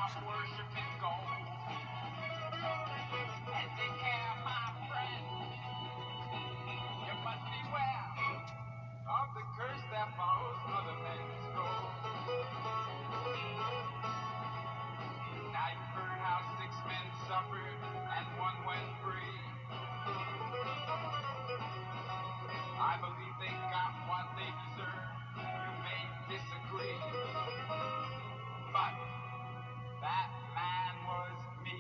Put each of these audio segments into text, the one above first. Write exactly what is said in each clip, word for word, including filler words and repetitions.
stop worshiping gold. And take care, my friend. You must beware of the curse that follows other men's gold. Now you've heard how six men suffered and one went free. I believe they got what they deserve. You may disagree, but that man was me.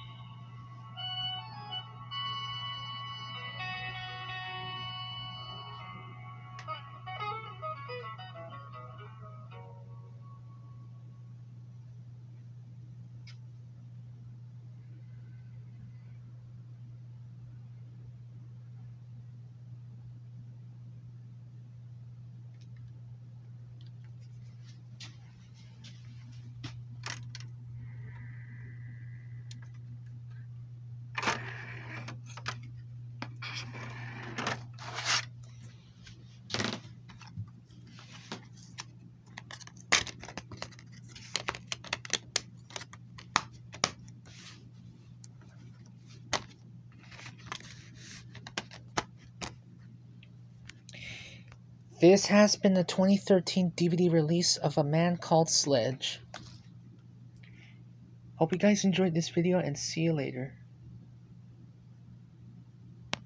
This has been the twenty thirteen D V D release of A Man Called Sledge. Hope you guys enjoyed this video and see you later.